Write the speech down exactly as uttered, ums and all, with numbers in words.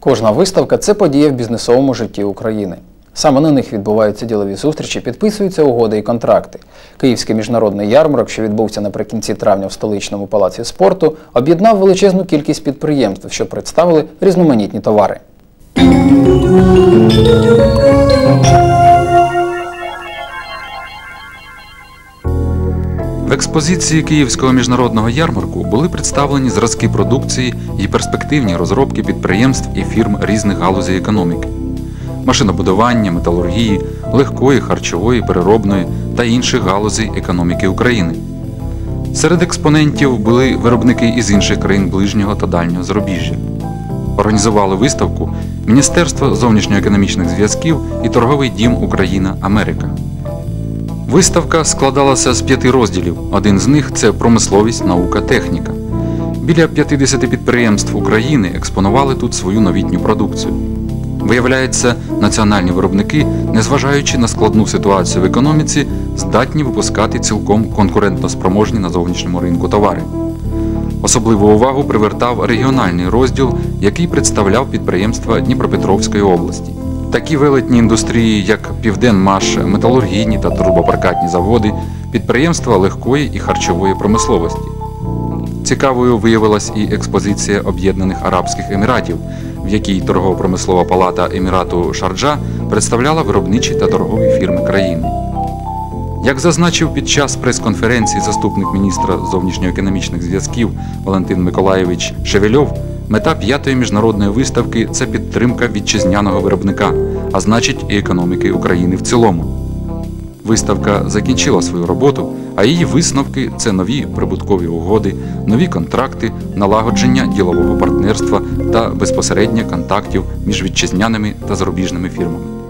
Кожна виставка – це подія в бізнесовому житті України. Саме на них відбуваються ділові зустрічі, підписуються угоди і контракти. Київський міжнародний ярмарок, що відбувся наприкінці травня в столичному палаці спорту, об'єднав величезну кількість підприємств, що представили різноманітні товари. В експозиції Київського міжнародного ярмарку були представлені зразки продукції і перспективні розробки підприємств і фірм різних галузей економіки – машинобудування, металургії, легкої, харчової, переробної та інших галузей економіки України. Серед експонентів були виробники із інших країн ближнього та дальнього зарубіжжя. Організували виставку Міністерство зовнішньоекономічних зв'язків і торговий дім Україна-Америка. Виставка складалася з п'яти розділів. Один з них – це промисловість, наука, техніка. Біля п'ятдесят підприємств України експонували тут свою новітню продукцію. Виявляється, національні виробники, незважаючи на складну ситуацію в економіці, здатні випускати цілком конкурентноспроможні на зовнішньому ринку товари. Особливу увагу привертав регіональний розділ, який представляв підприємства Дніпропетровської області. Такі велетні індустрії, як Південмаш, металургійні та турбопрокатні заводи, підприємства легкої і харчової промисловості. Цікавою виявилась і експозиція Об'єднаних Арабських Еміратів, в якій торгово-промислова палата Емірату Шарджа представляла виробничі та торгові фірми країни. Як зазначив під час прес-конференції заступник міністра зовнішньоекономічних зв'язків Валентин Миколайович Шевельов, мета п'ятої міжнародної виставки – це підтримка вітчизняного виробника, а значить і економіки України в цілому. Виставка закінчила свою роботу, а її висновки – це нові прибуткові угоди, нові контракти, налагодження ділового партнерства та безпосередньо контактів між вітчизняними та зарубіжними фірмами.